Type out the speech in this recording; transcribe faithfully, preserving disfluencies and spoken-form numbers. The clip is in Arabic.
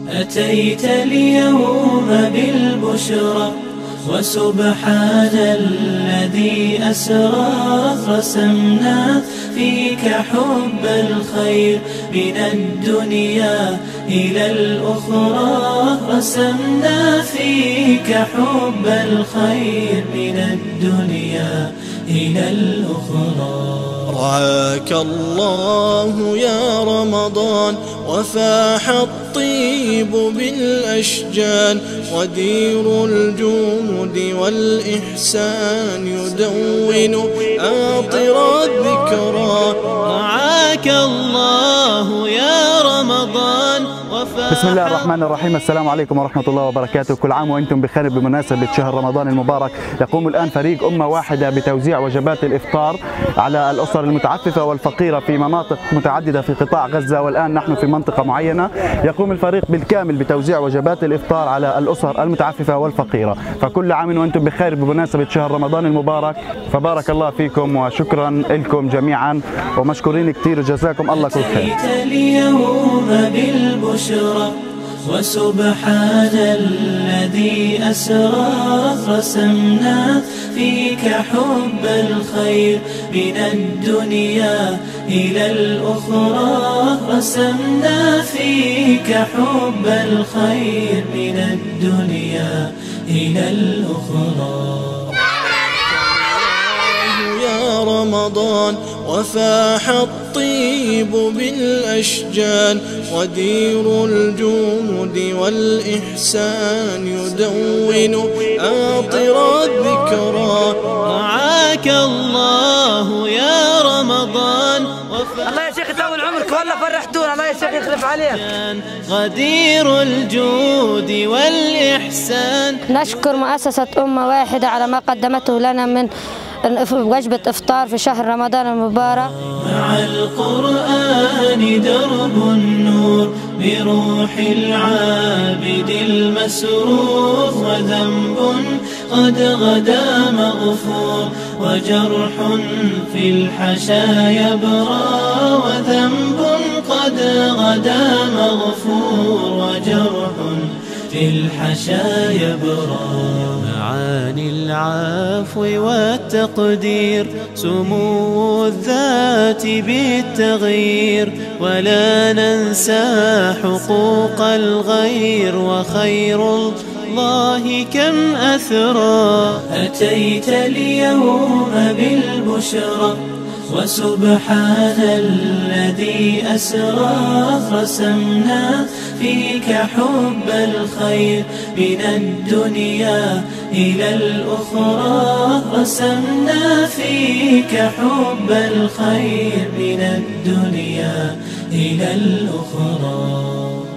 أتيت اليوم بالبشرى وسبحان الذي أسرى، رسمنا فيك حب الخير من الدنيا إلى الأخرى، رسمنا فيك حب الخير من الدنيا إلى الأخرى. رعاك الله يا رمضان وفاح الطيب بالأشجان، ودير الجود والإحسان يدون آطر الذكرى. رعاك الله يا رمضان. بسم الله الرحمن الرحيم. السلام عليكم ورحمة الله وبركاته. كل عام وأنتم بخير بمناسبة شهر رمضان المبارك. يقوم الآن فريق أمة واحدة بتوزيع وجبات الإفطار على الأسر المتعففة والفقيرة في مناطق متعددة في قطاع غزة، والآن نحن في منطقة معينة يقوم الفريق بالكامل بتوزيع وجبات الإفطار على الأسر المتعففة والفقيرة. فكل عام وأنتم بخير بمناسبة شهر رمضان المبارك، فبارك الله فيكم وشكرا لكم جميعا ومشكورين كثير وجزاكم الله كل خير. بالبشرى وسبحان الذي أسرى، رسمنا فيك حب الخير من الدنيا إلى الأخرى، رسمنا فيك حب الخير من الدنيا إلى الأخرى. يا رمضان وفاح الطيب بالأشجان، ودير الجود والإحسان يدون آطر الذكرى. رعاك الله يا رمضان. الله يا شيخ يطول عمرك والله فرحتونا، الله يا شيخ يخلف عليك. غدير الجود والإحسان. نشكر مؤسسة أمة واحدة على ما قدمته لنا من وجبة إفطار في شهر رمضان المبارك. مع القرآن درب النور بروح العابد المسرور، وذنب قد غدا مغفور وجرح في الحشا يبرى، وذنب قد غدا مغفور وجرح في الحشا يبرى. معاني العفو والتقدير، سمو الذات بالتغيير، ولا ننسى حقوق الغير، وخير الله كم أثرى. أتيت اليوم بالبشرى وسبحان الذي أسرى، رسمنا فيك حب الخير من الدنيا إلى الأخرى، رسمنا فيك حب الخير من الدنيا إلى الأخرى.